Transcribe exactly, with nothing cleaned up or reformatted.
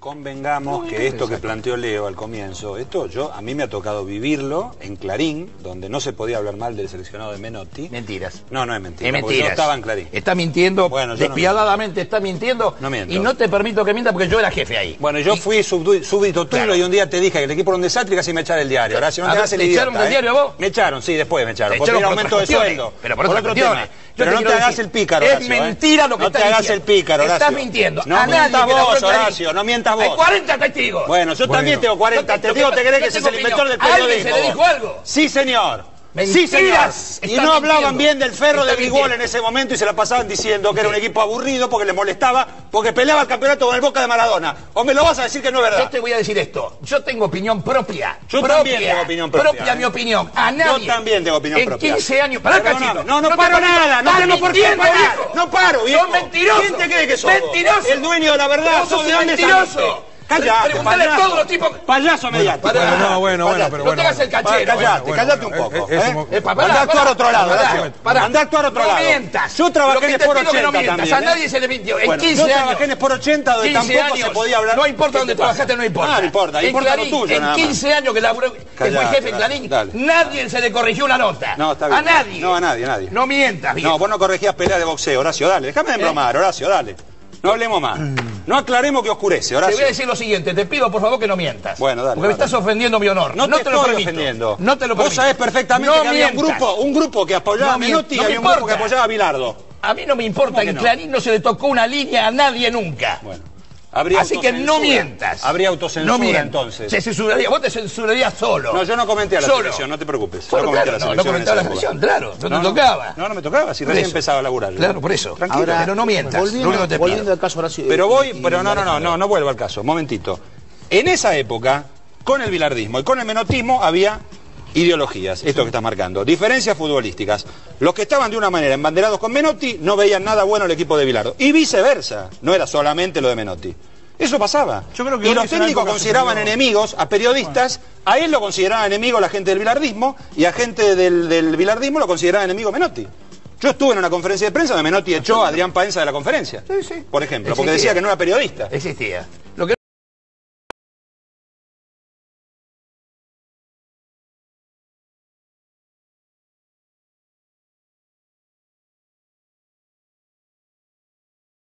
Convengamos que esto que planteó Leo al comienzo, esto yo a mí me ha tocado vivirlo en Clarín, donde no se podía hablar mal del seleccionado de Menotti. Mentiras. No, no es mentira. Es mentira. Yo estaba en Clarín. Está mintiendo, bueno, despiadadamente no está mintiendo. No miento. Y no te permito que mienta porque yo era jefe ahí. Bueno, yo y... fui súbdito tuyo, claro. Y un día te dije que el equipo era un desastre y casi me echaron el diario. Ahora, si no te hagas el ¿Te idiota, echaron del ¿eh? diario a vos? Me echaron, sí, después me echaron. Porque era aumento de sueldo. Pero por, por otro tema. Pero no te hagas el pícaro, Horacio. Es mentira lo que no estás diciendo. No te hagas diciendo. el pícaro, Horacio. Estás mintiendo. No a mientas nadie vos, Horacio, no mientas vos. Hay cuarenta testigos. Bueno, yo bueno. también tengo cuarenta testigos. ¿Te crees que ese es el inventor del periodismo? ¿A alguien se le dijo algo? Sí, señor. Mentiras. Sí, señor. Y no hablaban bien del Ferro de Grigol en ese momento y se la pasaban diciendo que era un equipo aburrido porque le molestaba, porque peleaba el campeonato con el Boca de Maradona. ¿O me lo vas a decir que no es verdad? Yo te voy a decir esto. Yo tengo opinión propia. Yo propia, también tengo opinión propia. Propia ¿eh? mi opinión. A nadie. Yo también tengo opinión en propia. En quince años. Pará, cachito. No, no, no paro nada. No tengo por qué parar. No paro, viejo. Sos mentiroso. ¿Quién te cree que sos? Mentiroso. El dueño de la verdad. Sos ¿De dónde mentiroso. Callate, Preguntale a todos los tipos. Payaso mediático. Bueno, no, bueno, bueno, pero no bueno. te hagas el cachero. Callate, callate un poco. Anda a actuar a otro lado, Horacio. Anda a actuar a otro lado. No mientas. Yo trabajé en Sport ochenta también. A nadie se le mintió. En quince años. Yo trabajé en Sport ochenta donde tampoco se podía hablar. No importa dónde trabajaste, no importa. No importa, importa lo tuyo. En quince años que laburó, que fue jefe en Clarín, nadie se le corrigió una nota. No, está bien. A nadie. No, a nadie, a nadie. No mientas, viejo. No, vos no corregías peleas de boxeo, Horacio, dale. Déjame de embromar, Horacio, dale. No hablemos más. No aclaremos que oscurece, Horacio. Te voy a decir lo siguiente, te pido por favor que no mientas. Bueno, dale. Porque me estás ofendiendo mi honor. No, no te, te estoy lo permito. ofendiendo. No te lo permito. Vos sabés perfectamente no que había un mientas. grupo, un grupo que apoyaba no a Menotti no y había un grupo que apoyaba a Bilardo. A mí no me importa, en no? Clarín no se le tocó una línea a nadie nunca. Bueno. Habría Así que no mientas. Habría autocensura no entonces. Se censuraría, vos te censurarías solo. No, yo no comenté a la solo. selección, no te preocupes. Bueno, no comenté claro, a la no, selección. no comentaba la selección, claro. No, no te tocaba. No, no me tocaba, si recién empezaba a laburar. Yo. Claro, por eso. Tranquilo. Ahora, pero no mientas. Volviendo, te volviendo al caso Horacio. Pero voy, pero no, no, no, no, no vuelvo al caso. Momentito. En esa época, con el bilardismo y con el menotismo había ideologías, esto que estás marcando, diferencias futbolísticas. Los que estaban de una manera embanderados con Menotti no veían nada bueno el equipo de Bilardo. Y viceversa, no era solamente lo de Menotti. Eso pasaba. Yo creo que y los técnicos consideraban enemigos a periodistas, bueno. A él lo consideraban enemigo la gente del bilardismo y a gente del, del bilardismo lo consideraba enemigo Menotti. Yo estuve en una conferencia de prensa donde Menotti echó a Adrián Paenza de la conferencia, sí, sí. Por ejemplo, Existía. Porque decía que no era periodista. Existía.